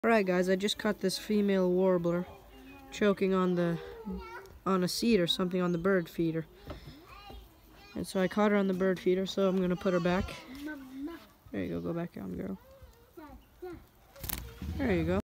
Alright guys, I just caught this female warbler choking on a seed or something on the bird feeder. And so I caught her on the bird feeder, so I'm gonna put her back. There you go back on, girl. There you go.